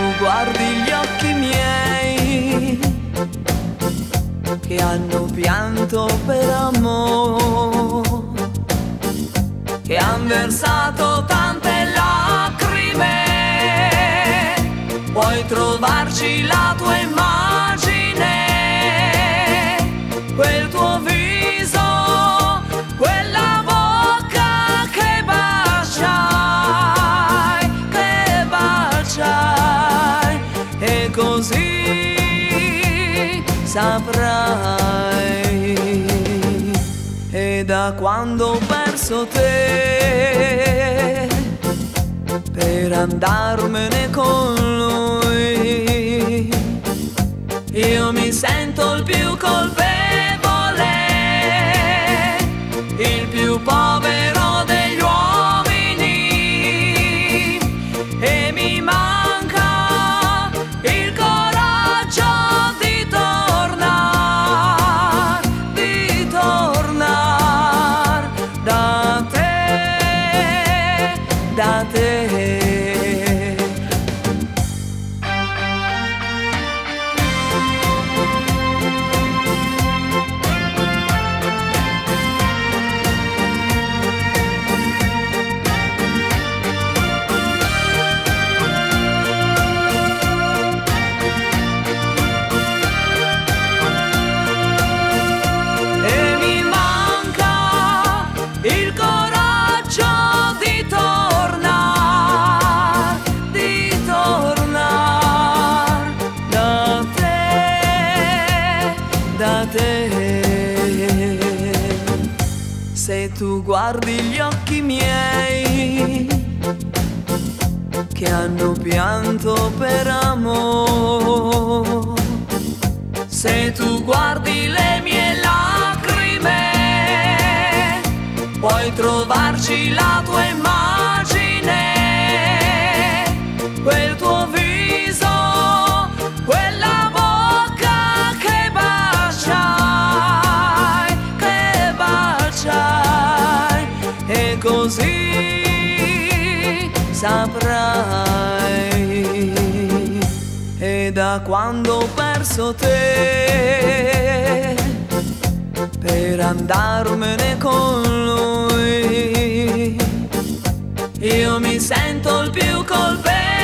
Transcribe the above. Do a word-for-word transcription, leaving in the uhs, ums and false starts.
guardi gli occhi miei che hanno pianto per amore, che han versato tante lacrime, puoi trovarci la tua immagine, quel tuo viso, quella bocca che baciai, che baciai, e così saprai. E da quando ho perso te per andarmene con lui, io mi sento il più colpevole, il più povero degli uomini, e mi manca il coraggio di tornare, di tornare da te, da te. Il coraggio di tornare, di tornare da te, da te. Se tu guardi gli occhi miei che hanno pianto per amore, se tu guardi le mie lacrime, puoi trovarci la tua immagine, quel tuo viso, quella bocca che baciai, che baciai, e così saprai. E da quando ho perso te per andarmene con lui, io mi sento il più colpevole,